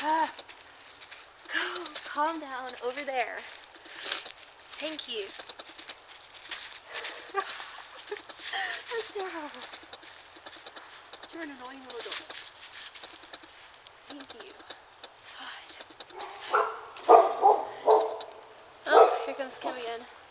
Go, calm down over there. Thank you. That's terrible. You're an annoying little dog. Thank you. God. Oh, here comes Kim again.